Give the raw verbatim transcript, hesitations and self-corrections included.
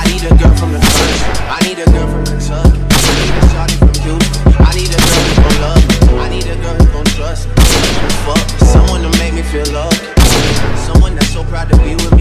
need a girl from the country. I need a girl from Kentucky. I need a shawty from Houston. I need a girl who's gon' love me. I need a girl who's gon' trust me. Fuck, someone to make me feel loved. Someone that's so proud to be with me.